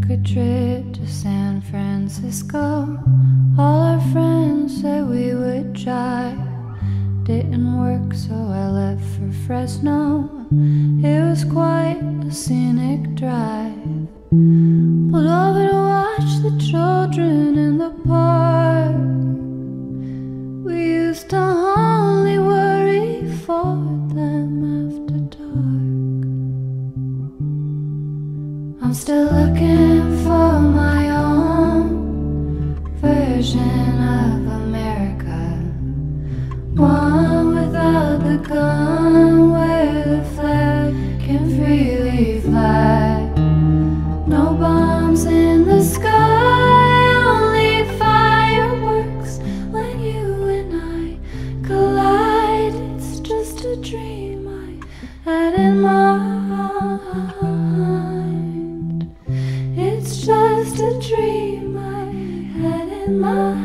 Took a trip to San Francisco. All our friends said we would drive. Didn't work, so I left for Fresno. It was quite a scenic drive. Pulled over to watch the children in the park. We used to only worry for them after dark. I'm still looking for my own version of America, one without the gun, where the flag can freely fly. No bombs in the sky, only fireworks when you and I collide. It's just a dream I had in mind. It's just a dream I had in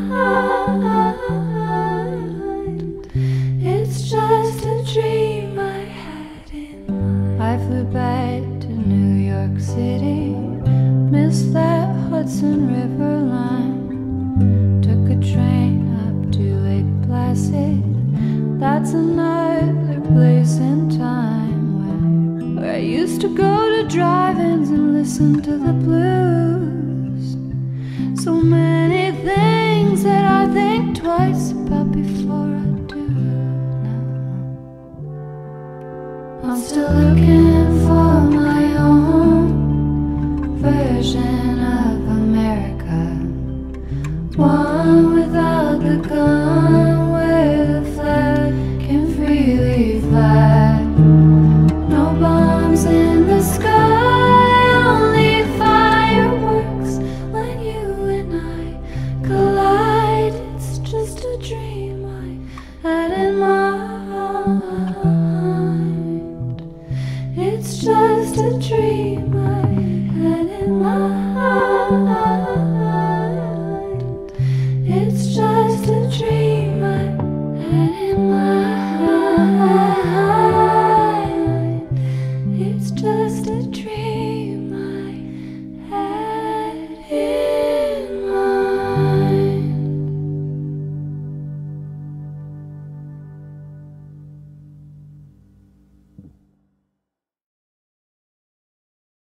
mind. It's just a dream I had in mind. I flew back to New York City, missed that Hudson River line. Took a train up to Lake Placid. That's another place in time where I used to go to drive-ins and listen to the blues. So many things that I think twice about before I do now. I'm still looking for my own version of America, one without the gun, where the flag can freely fly. No bombs in the sky, only fireworks when you and I collide. It's just a dream I had in mind. It's just a dream